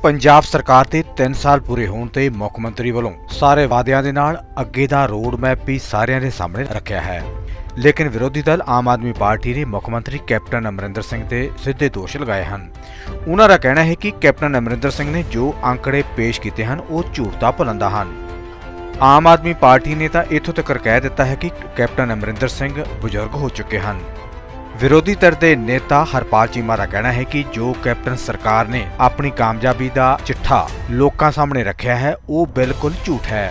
पंजाब सरकार के 3 साल पूरे होने ते मुख मंत्री वालों सारे वादियां दे नाल अगे दा रोड मैप भी सारियां दे सामने रखा है। लेकिन विरोधी दल आम आदमी पार्टी ने मुख मंत्री कैप्टन अमरिंदर सिंह ते सीधे दोष लगाए हैं। उन्हां दा कहना है कि कैप्टन अमरिंदर सिंह ने जो आंकड़े पेश किए हैं वो झूठ दा भुलंदा हैं। आम आदमी पार्टी ने तो इत्थों तक कह दिता है कि कैप्टन अमरिंदर सिंह बुजुर्ग हो चुके हैं। विरोधी धਿਰ ਦੇ नेता हरपाल चीमा का कहना है कि जो कैप्टन सरकार ने अपनी कामयाबी का चिट्ठा लोगों सामने रखा है वो बिल्कुल झूठ है।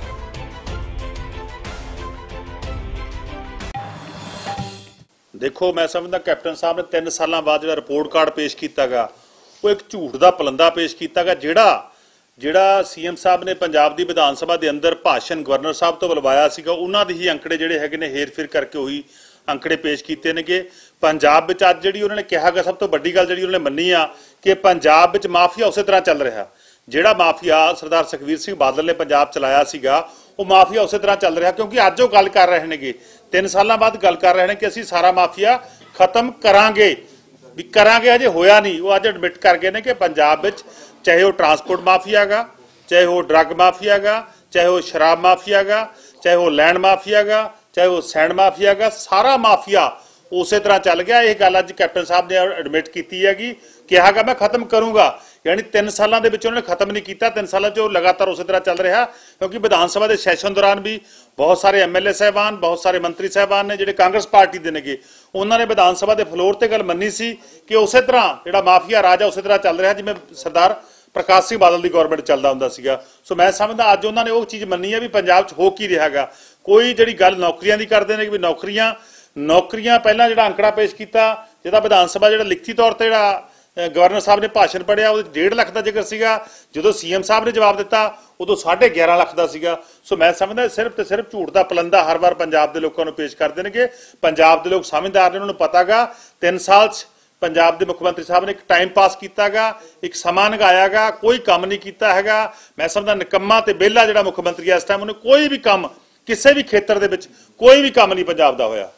देखो, मैं समझदा कैप्टन साहब ने 3 साल बाद जो रिपोर्ट कार्ड पेश किया गया वो एक झूठ का पलंदा पेश किया गया। ਜਿਹੜਾ सीएम साहब ने पंजाब की विधान सभा के अंदर भाषण गवर्नर साहब तो बुलवाया सीगा, उन्हां दी ही अंकड़े जिहड़े हैगे ने हेर फेर करके उही अंकड़े पेश किए ने। पंजाब विच अज जिहड़ी उन्होंने कहा गया सब तो वड्डी गल जिहड़ी उन्होंने मन्नी आ कि पंजाब विच माफिया उस तरह चल रहा। जिहड़ा माफिया सरदार सुखबीर सिंह बादल ने पंजाब चलाया सीगा वो माफिया उस तरह चल रहा, क्योंकि अज वो गल कर रहे हैं 3 साल बाद गल कर रहे हैं कि असीं सारा माफिया खत्म करांगे। भी करांगे अजे होया नहीं, वो अज एडमिट कर गए हैं कि पंजाब विच चाहे वो ट्रांसपोर्ट माफिया गा, चाहे वो ड्रग माफिया गा, चाहे वो शराब माफिया गा, चाहे वो लैंड माफिया गा, चाहे वो सैंड माफिया गा, सारा माफिया उस तरह चल गया। यह गल अज कैप्टन साहब ने एडमिट की हैगी, कहा मैं खत्म करूंगा। यानी 3 सालों के उन्होंने खत्म नहीं किया, 3 सालों चो लगातार उस तरह चल रहा। क्योंकि विधान सभा के सैशन दौरान भी बहुत सारे MLA साहबान, बहुत सारे मंत्री साहबान ने जो कांग्रेस पार्टी के ने उन्होंने विधान सभा के फ्लोर पर गल मनी सी कि उस तरह जो माफिया राज है उस तरह चल रहा जिवें सरदार प्रकाश सिंह बादल की गौरमेंट चलता होंदा सीगा। सो मैं समझदा अज उन्होंने वो चीज़ मनी है भी पंजाब च हो की रहा गा। कोई जी गल नौकरियां की करते हैं कि नौकरियां पहला जो आंकड़ा पेश किया जिहदा विधान सभा जो लिखती तौर पर गवर्नर साहब ने भाषण पढ़िया वो 1.5 लाख का जिक्र सीगा, जो सीएम साहब ने जवाब दिता उदों 11.5 लाख का सीगा। सो मैं समझदा सिर्फ तो सिर्फ झूठ का पलंदा हर बार पंजाब के लोगों को पेश करते हैं कि पंजाब के लोग समझदार ने, उन्होंने पता गा 3 साल पंजाब के मुख्यमंत्री साहब ने एक टाइम पास किया गा, एक समा नगाया गा, कोई काम नहीं किया है। मैं समझदा निकम्मा ते बेला जो मुख्यमंत्री है इस टाइम उन्हें कोई भी काम किसी भी खेतर दे विच कोई भी काम नहीं पंजाब का होया।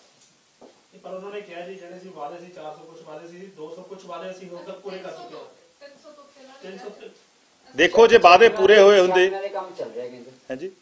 देखो जे वादे पूरे होए हुंदे हैं जी,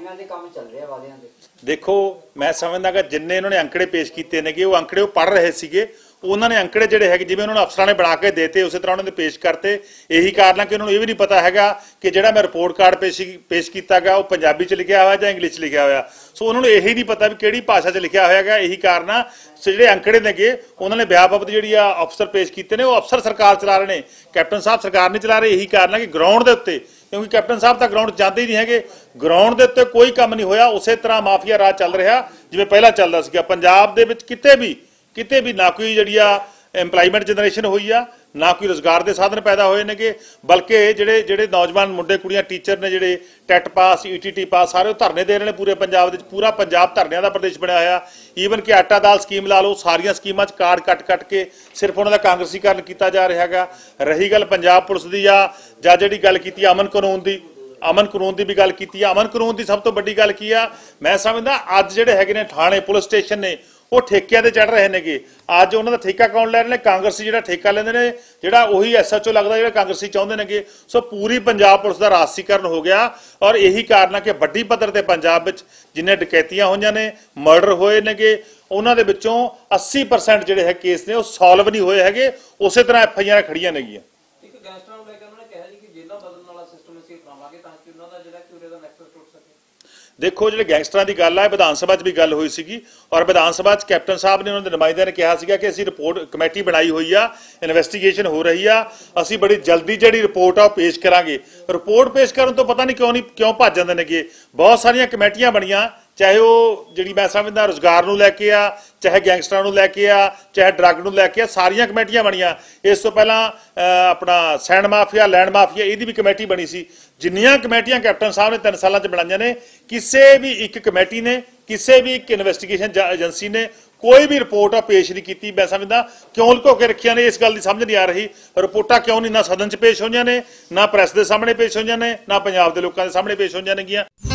देखो मैं समझदा कि जिन्ने इन्होंने अंकड़े पेश किए ने वो अंकड़े पढ़ रहे थे, उन्होंने अंकड़े जोड़े है जिवें उन्होंने अफसरां ने बना के देते उस तरह उन्होंने पेश करते। यही कारण है कि उन्होंने ये भी नहीं पता है कि जो मैं रिपोर्ट कार्ड पेश किया गया वो पंजाबी च लिखा हुआ या इंग्लिश लिखा हुआ। सो उन्होंने यही नहीं पता भी किहड़ी भाषा च लिखा होगा। यही कारण है जो अंकड़े ने उन्होंने व्यापक जी अफसर पेश किए हैं वो अफसर सरकार चला रहे हैं, कैप्टन साहब सरकार नहीं चला रहे। यही कारण है कि ग्राउंड के उत्ते, क्योंकि कैप्टन साहब तो ग्राउंड जाते ही नहीं है, ग्राउंड के उत्ते कोई काम नहीं होया, उस तरह माफिया राज चल रहा जिवें पहला चलदा सीगा। पंजाब दे विच किते भी ना कोई जी एम्पलायमेंट जनरेशन हुई आ, ना कोई रोजगार के साधन पैदा होए ने, बल्कि जेडे नौजवान मुंडे कुड़ियां टीचर ने जिहड़े टैट पास ETT पास सारे धरने दे रहे हैं पूरे पंजाब दे। पूरा पंजाब धरनियां दा प्रदेश बनया होया। ईवन कि आटा दाल स्कीम ला लो, सारियां स्कीमां च कार्ड कट के सिर्फ उन्हों का कांग्रेसीकरण किया जा रहा है। रही गल पंजाब पुलिस की या जी गल की अमन कानून की भी गल की। अमन कानून की सब तो वड्डी गल की आ, मैं समझदा अज जिहड़े हैगे ने थाने पुलिस स्टेशन ने वो ठेकिਆਂ ते चढ़ रहे हैं। अज उन्होंने ठेका कौन लै रहे हैं? कांग्रेसी जो ठेका लेंदे ने, जिहड़ा उही SHO लगता जो कांग्रेसी चाहते हैं। सो पूरी पंजाब पुलिस का राजसीकरण हो गया और यही कारण है कि वड्डी पद्धर ते पंजाब विच जिन्ने डकैतियां होईयां ने, मर्डर होए ने, उन्हां दे विचों 80% जिहड़े है केस ने वो सॉल्व नहीं होए हैगे, उस तरह FIR खड़ियां नेगियां। देखो जो गैंगस्टर की गल है विधान सभा भी गल हुई सी और विधान सभा कैप्टन साहब ने उन्होंने नुमाइंदे ने कहा कि असीं रिपोर्ट कमेटी बनाई हुई आ, इन्वेस्टिगेशन हो रही आ, असीं बड़ी जल्दी जी रिपोर्ट आ पेश करांगे। रिपोर्ट पेश करने तो पता नहीं क्यों भज जांदे ने। बहुत सारिया कमेटियां बनिया, चाहे वो जी मैं समझदा रोजगार नूं लैके आ, चाहे गैंगस्टरां नूं लैके आ, चाहे ड्रग नूं लैके आ, सारियां कमेटियां बनिया। इस तो पहला अपना सैंड माफिया लैंड माफिया इहदी भी कमेटी बनी सी। जिन्नियां कमेटियां कैप्टन साहब ने 3 सालों बनाईयां ने, किसी भी एक कमेटी ने, किसी भी एक इन्वेस्टिगेशन एजेंसी ने कोई भी रिपोर्ट पेश नहीं की। मैं समझदा क्यों लुको के रखिया ने, इस गल की समझ नहीं आ रही। रिपोर्टां क्यों नहीं ना सदन च पेश होईयां ने, ना प्रैस के सामने पेश होईयां ने, ना पंजाब के लोगों के सामने पेश होईयां ने।